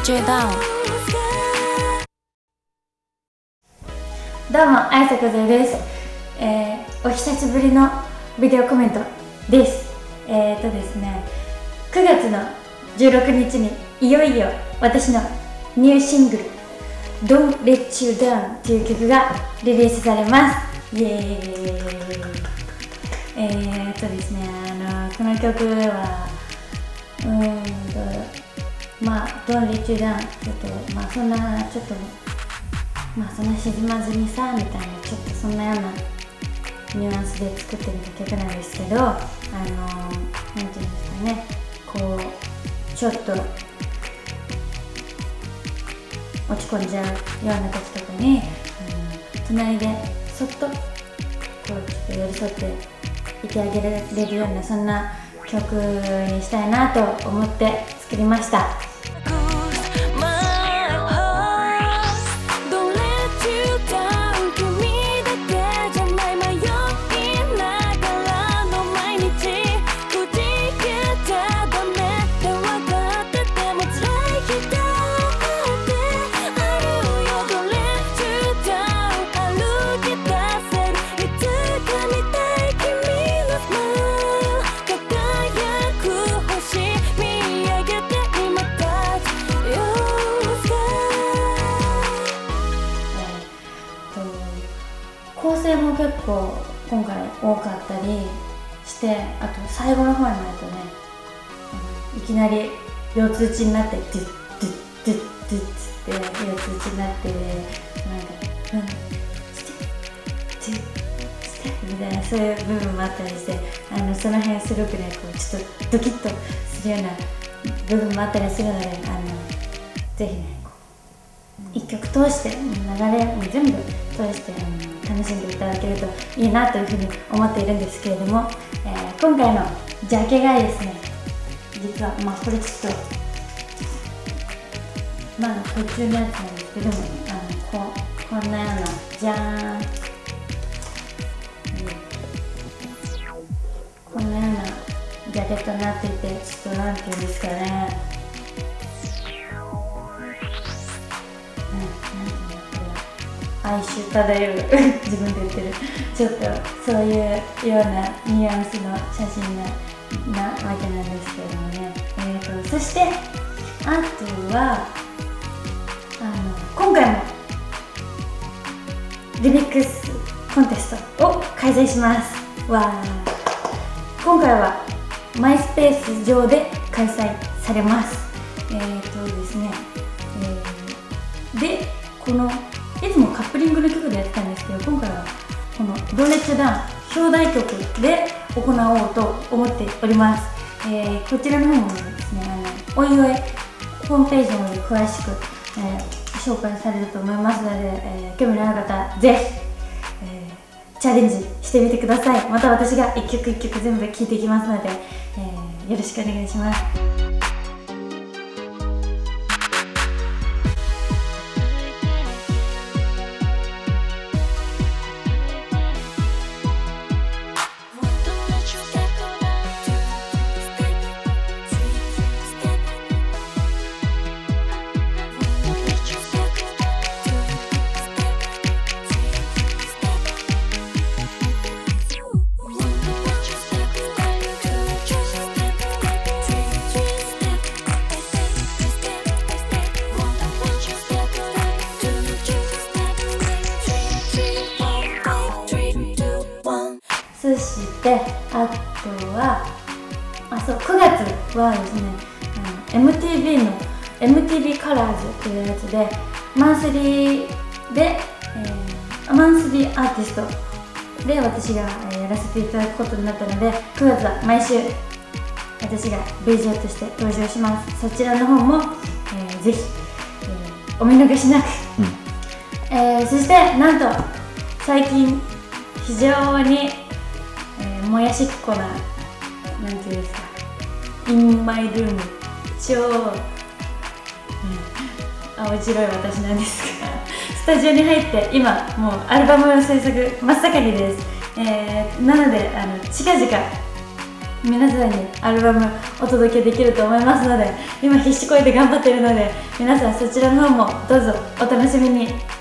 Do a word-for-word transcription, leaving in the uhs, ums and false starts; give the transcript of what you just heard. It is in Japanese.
Let You Down。 どうも、綾瀬こぜです。えー、お久しぶりのビデオコメントです。えーとですね、くがつのじゅうろくにちにいよいよ私のニューシングル Don't Let You Down という曲がリリースされます。イエーイ。えーとですね、あのこの曲はうーんとまあ Don't Let You Down ちょっとまあそんなちょっとまあそんな沈まずにさみたいなちょっとそんなようなニュアンスで作ってみた曲なんですけど、あのなんていうんですかね、こうちょっと落ち込んじゃうような時とかに、うん、隣でそっとこうちょっと寄り添っていてあげられるようなそんな曲にしたいなと思って作りました。構成も結構今回多かったりして、あと最後の方になるとね、いきなり四つ打ちになってドゥッドゥッドゥッドゥッつって四つ打ちになって、なんかうんステッドゥッステッみたいなそういう部分もあったりして、あのその辺すごくねこうちょっとドキッとするような部分もあったりするので、あのぜひね一曲通して流れも全部通してあの楽しんでいただけるといいなというふうに思っているんですけれども、えー、今回のジャケがですね、実はまあこれちょっとまだ途中のやつなんですけども、あの こ, こんなようなじゃーん、こんなようなジャケットになっていて、ちょっとなんていうんですかね、哀愁漂う自分で言ってるちょっとそういうようなニュアンスの写真な, なわけなんですけれどもね、えー、とそしてあとはあの今回もリミックスコンテストを開催します。わー、今回はマイスペース上で開催されます。えーとですね、えー、でこのいつもカップリングの曲でやってたんですけど、今回はこの「Don't Let You Down」表題曲で行おうと思っております。えー、こちらの方もですね、あのおいおいホームページの方で詳しく、えー、紹介されると思いますので、えー、興味のある方ぜひ、えー、チャレンジしてみてください。また私が一曲一曲全部聴いていきますので、えー、よろしくお願いします。そしてあとはあそうくがつはですね、あの エムティービー の エムティービー カラーズというやつでマンスリーで、えー、マンスリーアーティストで私がやらせていただくことになったので、くがつは毎週私がベージュとして登場します。そちらの方も、えー、ぜひ、えー、お見逃しなく、うん、えー、そしてなんと最近非常にえー、もやしっこな、なんていうんですか、インマイルーム、超、うん、青白い私なんですが、スタジオに入って今、もうアルバムの制作真っ盛りです。えー、なのであの近々 皆さんにアルバムお届けできると思いますので、今必死こいて頑張っているので、皆さんそちらの方もどうぞお楽しみに。